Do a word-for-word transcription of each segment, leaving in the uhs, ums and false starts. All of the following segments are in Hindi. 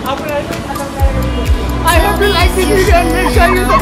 I hope you like this video and make sure you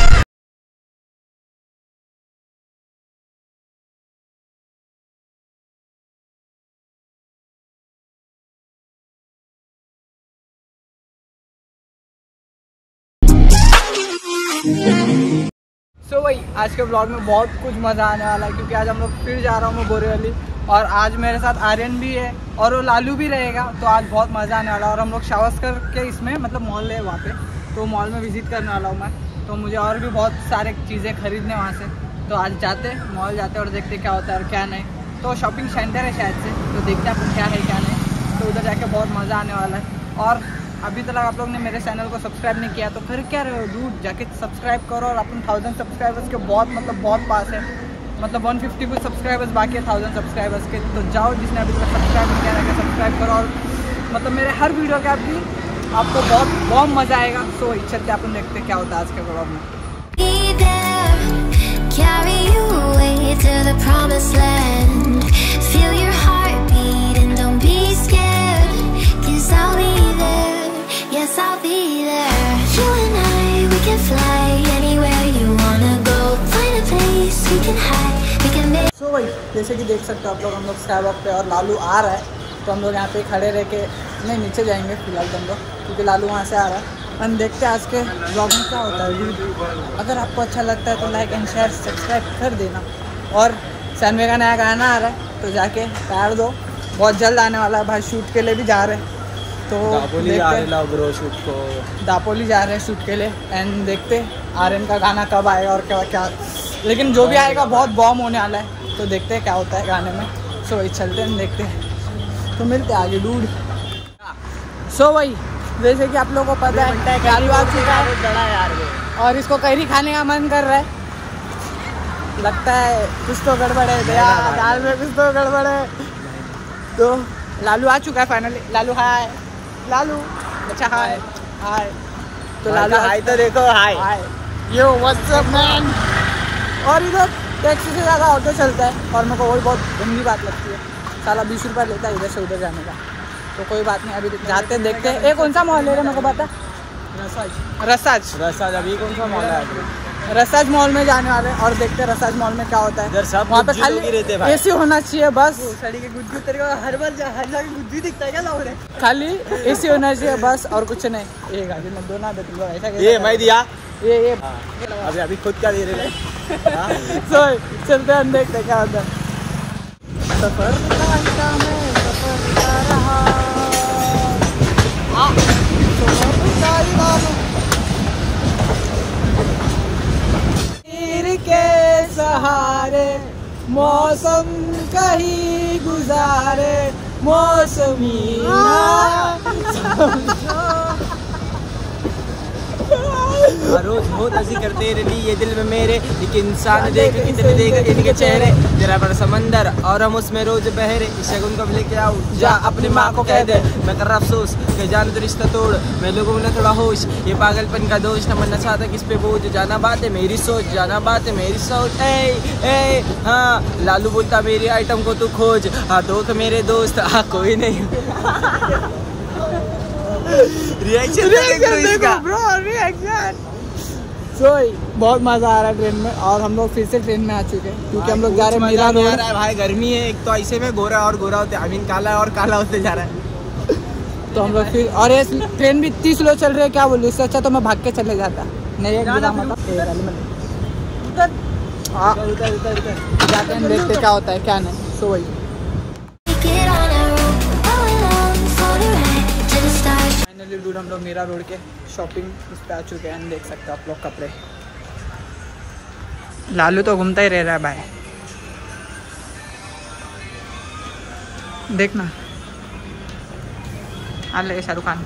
so so, भाई आज के ब्लॉग में बहुत कुछ मज़ा आने वाला है क्योंकि आज हम लोग फिर जा रहा हूँ मैं बोरीवली और आज मेरे साथ आर्यन भी है और वो लालू भी रहेगा। तो आज बहुत मज़ा आने वाला है और हम लोग शावस्कर के इसमें मतलब मॉल है वहाँ पे, तो मॉल में विज़िट करने वाला हूँ मैं। तो मुझे और भी बहुत सारे चीज़ें खरीदने वहाँ से, तो आज जाते मॉल जाते और देखते क्या होता है और क्या नहीं। तो शॉपिंग सेंटर है शायद से, तो देखते हैं अपन क्या है क्या नहीं। तो उधर जाके बहुत मज़ा आने वाला है। और अभी तक आप लोग ने मेरे चैनल को सब्सक्राइब नहीं किया तो फिर क्या रहे हो दूर जाके सब्सक्राइब करो। और अपन थाउजेंड सब्सक्राइबर्स के बहुत मतलब बहुत पास है, मतलब वन फिफ्टी कुछ सब्सक्राइबर्स बाकी है थाउजेंड सब्सक्राइबर्स के। तो जाओ जिसने अभी तक सब्सक्राइब नहीं किया जाके सब्सक्राइब करो और मतलब मेरे हर वीडियो के आपकी आपको बहुत बहुत मज़ा आएगा। सो चलते अपन देखते हैं क्या होता है आज के ब्लॉग में। Yes, I'll be there. You and I, we can fly anywhere you wanna go. Find a place we can hide, we can make. So भाई जैसे कि देख सकते हो आप लोग, हम लोग स्काई वॉक पे और लालू आ रहा है तो हम लोग यहाँ पे खड़े रह के नहीं नीचे जाएंगे फिलहाल तो हम लोग, क्योंकि लालू वहाँ से आ रहा है। हम देखते हैं आज के ब्लॉग में क्या होता है। अगर आपको अच्छा लगता है तो लाइक एंड शेयर सब्सक्राइब कर देना। और सैनवे का नया गाना आ रहा है तो जाके प्यार दो, बहुत जल्द आने वाला है भाई। शूट के लिए भी जा रहे हैं तो दापोली जा रहे हैं ब्रो शूट को, दापोली जा रहे हैं शूट के लिए। एंड देखते आर्यन का गाना कब आएगा और क्या क्या, लेकिन जो भी आएगा बहुत बॉम होने वाला है। तो देखते हैं क्या होता है गाने में। सो वही चलते हैं देखते हैं, तो मिलते हैं आगे डूड। सो वही जैसे कि आप लोगों को पता है लालू आ चुका है यार और इसको कैरी खाने का मन कर रहा है। लगता है कुछ तो गड़बड़ है भैया, दाल में कुछ तो गड़बड़ है। तो लालू आ चुका है फाइनली। लालू हाय, लालू अच्छा हाय हाय। तो लालू हाय तो देखो hi hi yo what's up man. और इधर टैक्सी से ज़्यादा ऑटो चलता है और मेरे को वही बहुत गंदी बात लगती है, साला बीस रुपये लेता है इधर से उधर जाने का। तो कोई बात नहीं, अभी जाते हैं देखते हैं। ये कौन सा मॉल है मेरे को पता? रसाज रसाज रसाज अभी कौन सा मॉल है? रसाज मॉल में जाने वाले हैं और देखते हैं रसाज मॉल में क्या होता है। वहाँ पे खाली एसी होना चाहिए बस। सड़ी के गुज्जू तेरे को हर बार हर जगह गुज्जू दिखता है क्या लाओ रे? खाली एसी होना चाहिए बस और कुछ नहीं। ये गाड़ी में दो ना दे तुम ऐसा ये मैं दिया ये ये अभी अभी खुद क्या दे रहे हैं। सो चलते हैं देखते हैं क्या होता है। सफर का मैं सफर कर रहा के सहारे मौसम कहीं गुजारे मौसमी रोज बहुत हंसी करते रही ये दिल में मेरे, एक इंसान देख कितने देख इनके चेहरे, जरा बड़ा समंदर और हम उसमें रोज बहरे। इस शगुन को लेके आओ जा अपनी माँ को कह दे मैं कर रहा अफसोस कि जान तो रिश्ता तोड़, मैं लोगों में थोड़ा होश, ये पागलपन का दोष न मनना चाहता किस पे बोझ, जाना बात है मेरी सोच, जाना बात है मेरी सोच। ए ए हाँ लालू बोलता मेरी आइटम को तू खोज, हाँ दो तो मेरे दोस्त हाँ कोई नहीं। रिएक्शन देखो ब्रो रिएक्शन। सो बहुत मज़ा आ रहा है ट्रेन में और हम लोग फिर से ट्रेन में आ चुके हैं क्योंकि हम लोग जा रहे हैं मीरा रोड। भाई गर्मी है एक तो, ऐसे में गोरा और गोरा होते आई मीन काला और काला होते जा रहा है। तो हम लोग फिर और ये ट्रेन भी इतनी स्लो चल रही है क्या बोलूँ, इससे अच्छा तो मैं भाग के चले जाता। नहीं एक जाते हैं देखते क्या होता है क्या नहीं। सो वही फाइनली डूड हम लोग मीरा रोड के शॉपिंग उस पर आ चुके हैं। देख सकते हो आप लोग कपड़े। लालू तो घूमता ही रह रहा है भाई, देखना आ ले शाहरुख खान।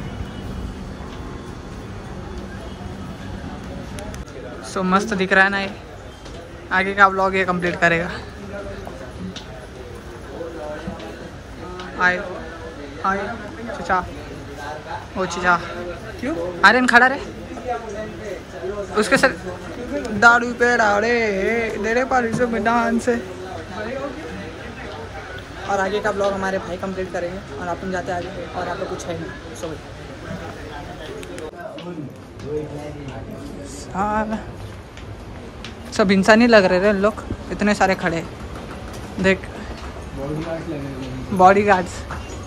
सो मस्त दिख रहा है ना ये। आगे का व्लॉग ये कंप्लीट करेगा। आए आए चाचा ओ चाचा क्यों आर्यन खड़ा रहे उसके सर दारू पे डाड़े डेरे पारी से मैदान से। और आगे का ब्लॉग हमारे भाई कंप्लीट करेंगे और अपन जाते हैं आगे और यहाँ पे कुछ है नहीं। सो साला सब इंसान ही लग रहे रे लोग, इतने सारे खड़े। देख बॉडी गार्ड्स।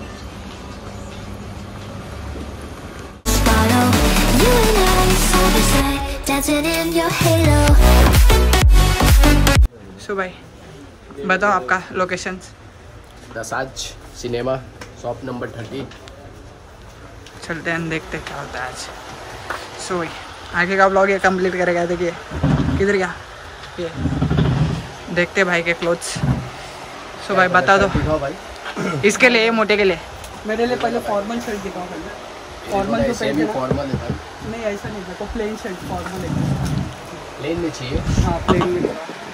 सो भाई बताओ आपका लोकेशन। दसाज सिनेमा शॉप नंबर थर्टी। चलते हैं देखते क्या होता है आज। सो भाई आगे का ब्लॉग ये कंप्लीट करेगा। देखिए किधर गया ये, देखते भाई के क्लोथ्स। सो भाई बता दो भाई इसके लिए, मोटे के लिए। मेरे लिए पहले फॉर्मल शर्ट दिखाओ पहले। फॉर्मल जो सेमी फॉर्मल है भाई। नहीं ऐसा नहीं, देखो प्लेन शर्ट फॉर्मल है। प्लेन में चाहिए? हाँ प्लेन में।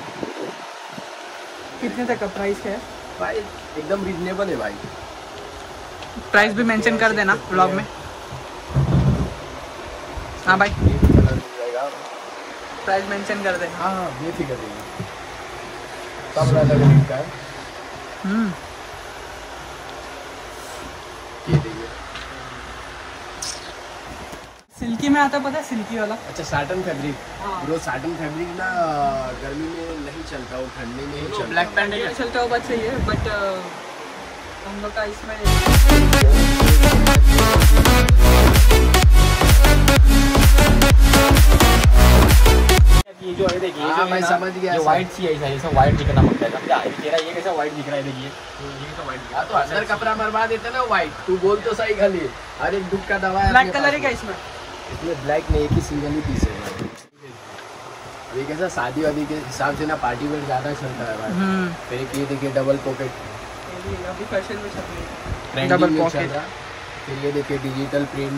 कितने तक का प्राइस है भाई? एकदम रीजनेबल है भाई। प्राइस भी मेंशन कर देना ब्लॉग में। हाँ भाई प्राइस मेंशन कर देना। हाँ हाँ बेफिक्र देंगे, सब अलग अलग का है। हम्म ये देखिए सिल्की में आता है, पता है सिल्की वाला। अच्छा साटन फैब्रिक। हाँ। ब्रो साटन फैब्रिक ना गर्मी में नहीं चलता, वो ठंडी में ही चलता। ब्लैक पैंट चलता है, बात सही है, बट हम लोग का इसमें ये जो है देखिए, हाँ मैं समझ गया। ये व्हाइट सी है, ऐसा व्हाइट दिखना पड़ता है, समझा? तेरा ये कैसा व्हाइट दिख रहा है, देखिए ये कैसा व्हाइट दिख रहा है। तो अंदर कपड़ा मरवा देते ना व्हाइट। तू बोल तो सही खाली, हर एक दुख का दवा है। ब्लैक कलर है क्या इसमें? इसमें ब्लैक में एक ही सिंगल ही पीस है। ये कैसा शादी वादी के हिसाब से ना पार्टी वेयर ज़्यादा चलता है भाई। फिर एक ये देखिए डबल पॉकेट, अभी फैशन में चल रही है ट्रेंडिंग डबल में चल पॉकेट। रहा। फिर ये देखिए डिजिटल प्रिंट।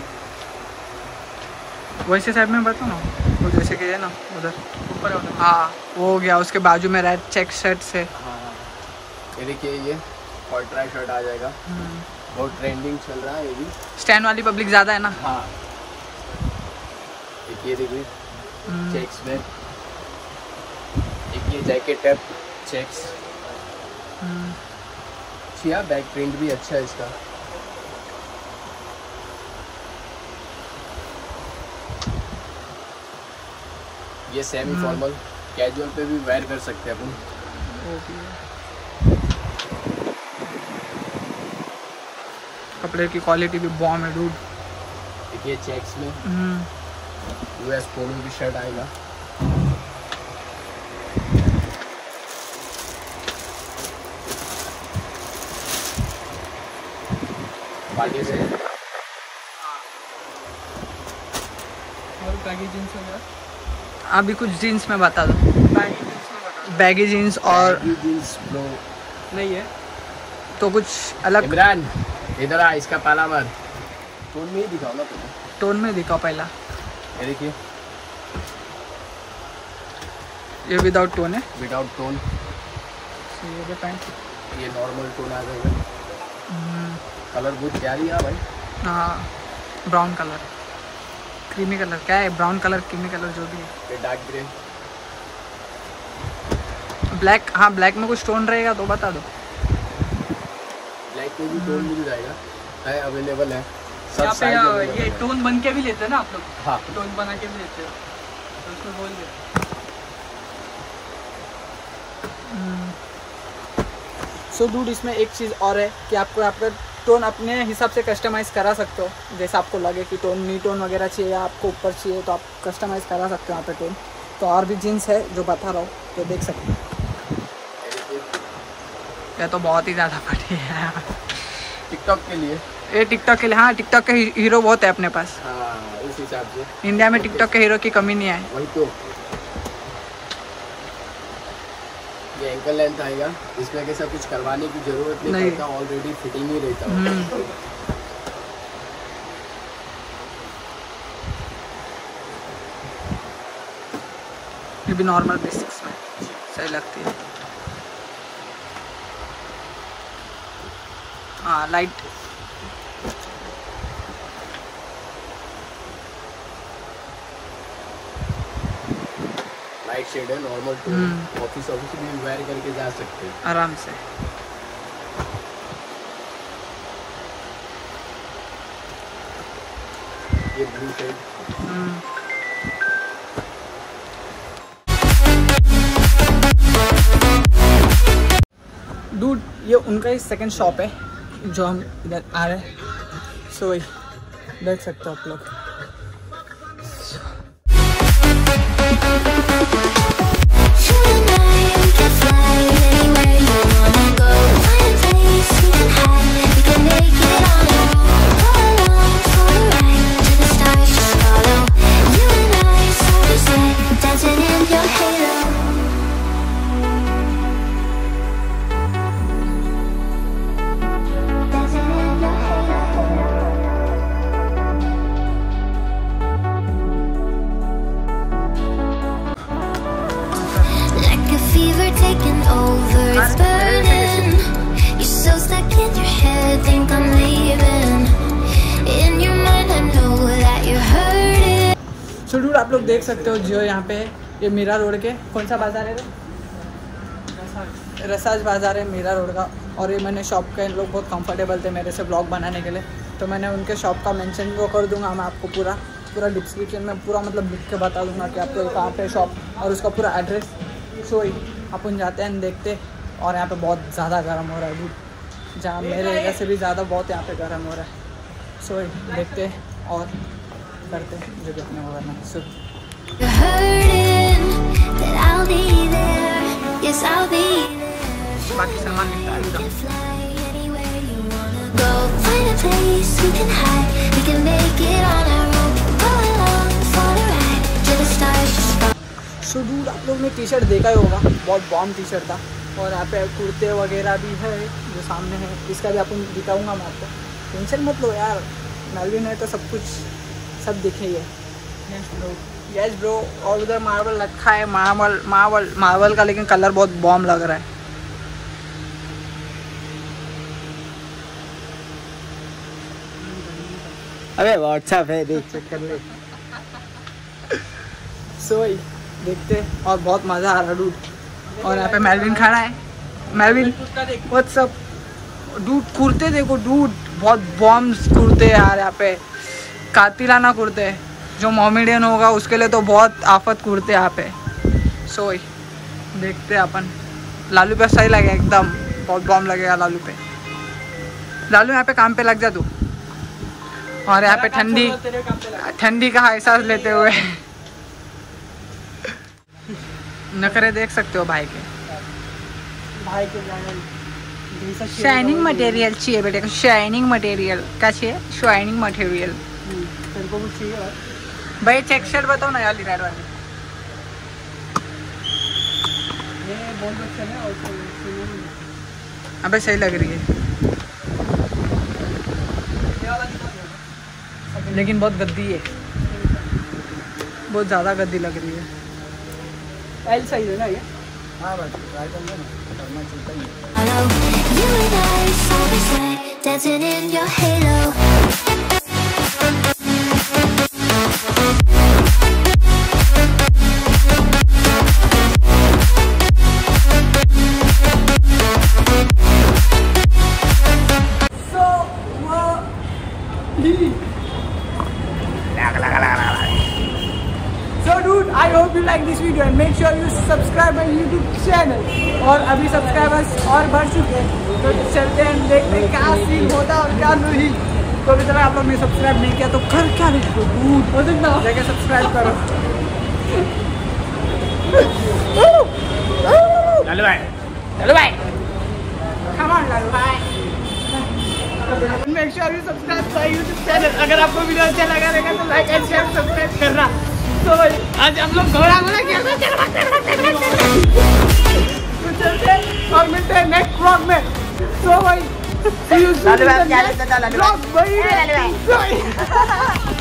वैसे साइड में बताओ ना, वो जैसे कि है ना उधर ऊपर है। हाँ वो हो गया, उसके बाजू में रेड चेक शर्ट से। हाँ ये देखिए ये कॉन्ट्रास्ट शर्ट आ जाएगा, बहुत ट्रेंडिंग चल रहा है ये भी। स्टैंड वाली पब्लिक ज़्यादा है ना। हाँ एक ये देखिए चेक्स में, एक ये जैकेट टैप चेक्स। छिया बैक प्रिंट भी अच्छा है इसका। ये सेमी फॉर्मल कैजुअल पे भी वेयर कर सकते हैं अपन। कपड़े की क्वालिटी भी बॉम है डूड। देखिए चेक्स में यूएस पोलो की शर्ट आएगा। पार्टी से और बैगी जीन्स वगैरह। अभी कुछ जीन्स में बता दो। बैगी जीन्स और जीन्स ब्रो नहीं है तो कुछ अलग इमरान इधर आ, इसका पहला बार टोन में ही दिखाओ ना तुम्हें। टोन में दिखाओ पहला। ये देखिए ये विदाउट टोन है। Without tone. ये पैंट ये नॉर्मल टोन आ जाएगा। कलर बहुत प्यारी है भाई। हाँ ब्राउन कलर, क्रीमी कलर, क्या है ब्राउन कलर क्रीमी कलर जो भी है। ये डार्क ग्रे। ब्लैक, हाँ ब्लैक में कुछ टोन रहेगा तो बता दो। ब्लैक में भी टोन मिल जाएगा, है अवेलेबल है सब यहाँ पे साइज ये अवेलेबल टोन बन के भी लेते हैं ना आप लोग? हाँ टोन बना के भी लेते हो तो उसमें बोल दे। सो डूड इसमें एक चीज़ और है कि आपको आपका टोन अपने हिसाब से कस्टमाइज़ करा सकते हो, जैसे आपको लगे कि टोन नी टोन वगैरह चाहिए या आपको ऊपर चाहिए तो आप कस्टमाइज़ करा सकते हो यहाँ पे टोन। तो और भी जीन्स है जो बता रहा हूँ तो देख सकते हो। यह तो बहुत ही ज़्यादा बड़ी है टिकटॉक के लिए। ये टिकटॉक के लिए, हाँ टिकटॉक के हीरो बहुत है अपने पास। हाँ उस हिसाब से इंडिया में टिकटॉक के हीरो की कमी नहीं है। वही तो। ये एंकल लेंथ आएगा, इसमें कैसा कुछ करवाने की जरूरत नहीं, नहीं। पड़ता, ऑलरेडी फिटिंग ही रहता है। ये भी नॉर्मल बेसिक्स में सही लगती है। हाँ लाइट लाइट शेड है, नॉर्मल टोन। ऑफिस ऑफिस भी वेयर करके जा सकते हैं आराम से। ये ब्लू शेड। डूड ये उनका ही सेकंड शॉप है जो हम इधर आ रहे हैं। सो वही देख सकते हो आप लोग। Taking over, it's burning. You're so stuck in your head, think I'm leaving. In your mind, I know that you're hurting. So dude, आप लोग देख सकते हो जो यहाँ पे ये मीरा रोड के कौन सा बाजार है? रसाज बाजार है मीरा रोड का। और ये मैंने शॉप का, इन लोग बहुत कंफर्टेबल थे मेरे से ब्लॉग बनाने के लिए, तो मैंने उनके शॉप का मेंशन वो कर दूंगा। मैं आपको पूरा पूरा डिस्क्रिप्शन में पूरा मतलब लिख के बता दूंगा कि आपको कहाँ पे शॉप और उसका पूरा एड्रेस। सो अपन जाते हैं देखते। और यहाँ पे बहुत ज़्यादा गर्म हो रहा है दूध, जहाँ मेरे एरिया से भी ज़्यादा बहुत यहाँ पे गर्म हो रहा है। सो देखते और करते जो भी अपने होगा ना। सो बाकी सामान सो डूड आप लोग ने टी शर्ट देखा ही होगा, बहुत बॉम टी शर्ट था। और यहाँ पे कुर्ते वगैरह भी है जो सामने है, इसका भी आपको दिखाऊंगा मैं आपको। टेंशन मत लो यार, मेलविन है तो सब कुछ सब दिखे ही है। Yes bro. और उधर मार्बल रखा है, मार्बल मार्बल मार्बल का, लेकिन कलर बहुत बॉम लग रहा है। अबे व्हाट्सएप है, देख चेक कर ले। सो वही देखते और बहुत मज़ा आ रहा डूड। और यहाँ पे मेलविन खड़ा है। Melvin what's up dude. कुर्ते देखो डूड, बहुत बॉम्ब कुर्ते यार यहाँ पे, कातिलाना कुर्ते। जो मोमेडियन होगा उसके लिए तो बहुत आफत कुर्ते यहाँ पे। सो वही देखते अपन। लालू पे सही लगे एकदम, बहुत बॉम्ब लगेगा लालू पे। लालू यहाँ पे काम पे लग जा तू। और यहाँ पे ठंडी ठंडी का एहसास लेते हुए नखरे देख सकते हो भाई के। भाई के शाइनिंग मटेरियल चाहिए बेटे को। शाइनिंग मटेरियल क्या चाहिए? Shining material. तेरे को कुछ चाहिए भाई चेक शर्ट बताओ ना यार, रेड वाली। ये बहुत अच्छा है और अबे सही लग रही है, लेकिन बहुत गद्दी है, बहुत ज़्यादा गद्दी लग रही है। एल सही है ना ये? हाँ बस ट्राई कर लो ना, करना चलता ही है। You and I side by side, dancing in your halo. So dude, I hope you like this video and make sure you subscribe my YouTube channel. और अभी सब्सक्राइबर्स और बढ़ चुके हैं, तो चलते हैं देखते हैं क्या सीन होता और क्या नहीं। तो अभी तक आप लोग ने सब्सक्राइब नहीं किया तो कर क्या रहे हो डूड, जाके सब्सक्राइब करो। लालू भाई, लालू भाई, come on लालू भाई। Make sure you subscribe my YouTube channel। अगर आपको वीडियो अच्छा लगा रहेगा तो लाइक एंड शेयर सब्सक्राइब करना। तो आज हम लोग घोड़ा घोड़ा खेल रहे हैं, तो चलते हैं और मिलते हैं नेक्स्ट व्लॉग में। तो भाई see you soon in the next vlog, भाई।